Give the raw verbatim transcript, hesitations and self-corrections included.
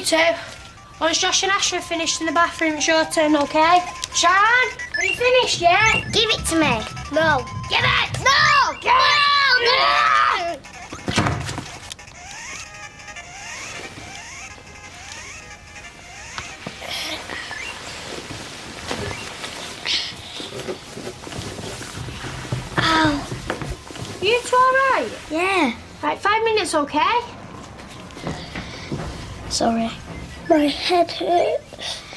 two. Once Josh and Ash have finished in the bathroom, it's your turn, okay? Sharon, are you finished yet? Give it to me. No. Give it! No! Give it! No! Ow. You two alright? Yeah. Right, five minutes, okay? Sorry. My head hurts.